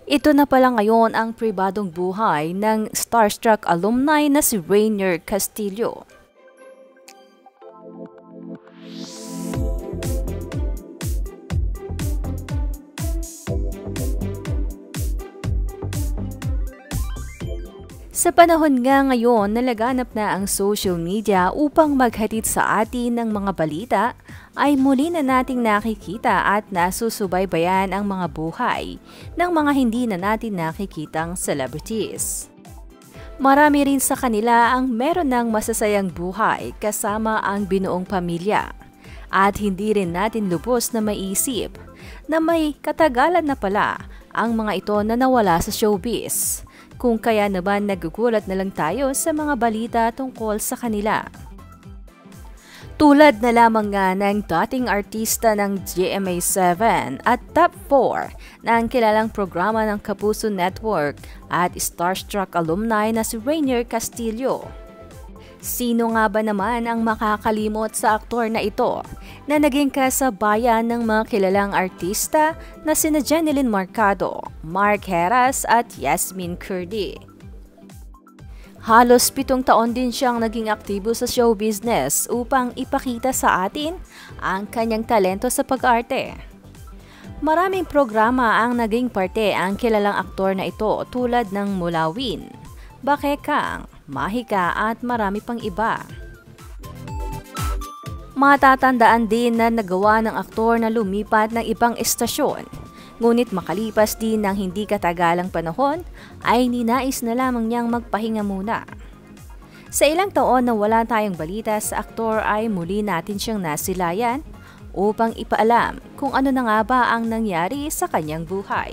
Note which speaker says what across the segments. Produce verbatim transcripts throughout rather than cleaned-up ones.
Speaker 1: Ito na pala ngayon ang pribadong buhay ng starstruck alumni na si Rainier Castillo. Sa panahon nga ngayon na laganap na ang social media upang maghatid sa atin ng mga balita, ay muli na nating nakikita at nasusubaybayan ang mga buhay ng mga hindi na natin nakikitang celebrities. Marami rin sa kanila ang meron ng masasayang buhay kasama ang binuong pamilya. At hindi rin natin lubos na maisip na may katagalan na pala ang mga ito na nawala sa showbiz. Kung kaya naman nagugulat na lang tayo sa mga balita tungkol sa kanila. Tulad na lamang nga ng dating artista ng G M A seven at top four ng kilalang programa ng Kapuso Network at starstruck alumni na si Rainier Castillo. Sino nga ba naman ang makakalimot sa aktor na ito na naging kasabayan ng mga kilalang artista na sina Jeneline Mercado, Mark Heras at Yasmin Curdy. Halos pitong taon din siyang naging aktibo sa show business upang ipakita sa atin ang kanyang talento sa pag-arte. Maraming programa ang naging parte ang kilalang aktor na ito tulad ng Mulawin, Bakekang, Mahika at marami pang iba. Matatandaan din na nagawa ng aktor na lumipat ng ibang estasyon, ngunit makalipas din ng hindi katagalang panahon ay ninais na lamang niyang magpahinga muna. Sa ilang taon na wala tayong balita sa aktor ay muli natin siyang nasilayan upang ipaalam kung ano na nga ba ang nangyari sa kanyang buhay.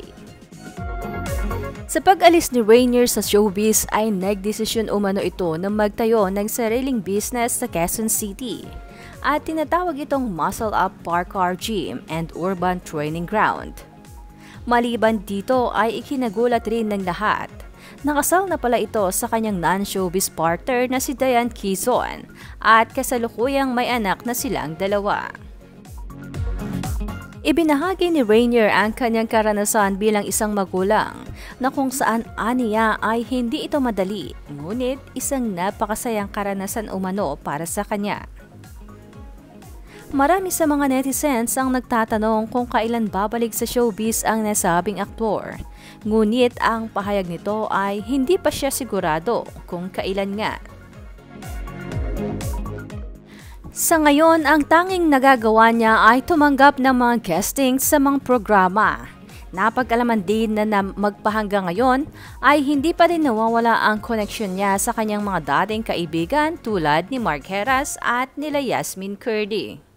Speaker 1: Sa pag-alis ni Rainier sa showbiz ay nagdesisyon umano ito na magtayo ng sariling business sa Quezon City at tinatawag itong Muscle Up Park Car Gym and Urban Training Ground. Maliban dito ay ikinagulat rin ng lahat. Nakasal na pala ito sa kanyang non-showbiz partner na si Diane Quezon at kasalukuyang may anak na silang dalawa. Ibinahagi ni Rainier ang kanyang karanasan bilang isang magulang na kung saan aniya ay hindi ito madali, ngunit isang napakasayang karanasan umano para sa kanya. Marami sa mga netizens ang nagtatanong kung kailan babalik sa showbiz ang nasabing aktor, ngunit ang pahayag nito ay hindi pa siya sigurado kung kailan nga. Sa ngayon, ang tanging nagagawa niya ay tumanggap ng mga guesting sa mga programa. Napag-alaman din na, na magpahanggang ngayon ay hindi pa rin nawawala ang koneksyon niya sa kanyang mga dating kaibigan tulad ni Mark Heras at nila Yasmin Curdy.